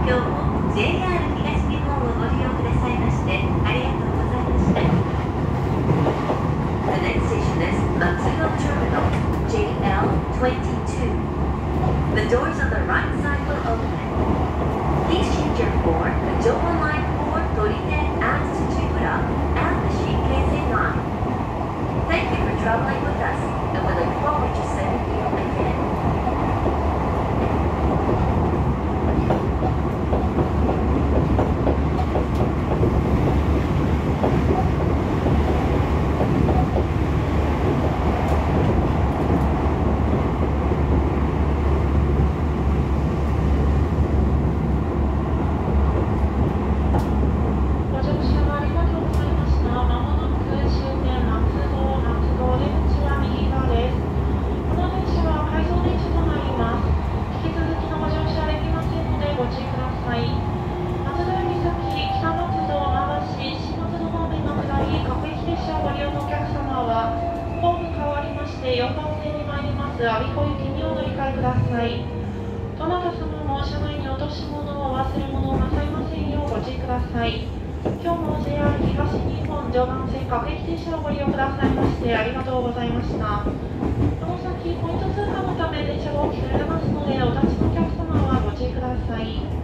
今日も JR 東日本をご利用くださいましてありがとうございました。The next station is Matsudo Terminal, JL22. The doors on the right side will open. Please change your for the Joba Line for Torite and Tsuchimura and the Shinkansen Line. Thank you for traveling with us, and we look forward to serving you again. 4番線に参ります我孫子行きにお乗り換えください。どなた様も車内に落とし物を忘れ物をなさいませんようご注意ください。今日も JR 東日本常磐線各駅停車をご利用くださいましてありがとうございました。この先ポイント通過のため電車が大きく揺れますのでお立ちのお客様はご注意ください。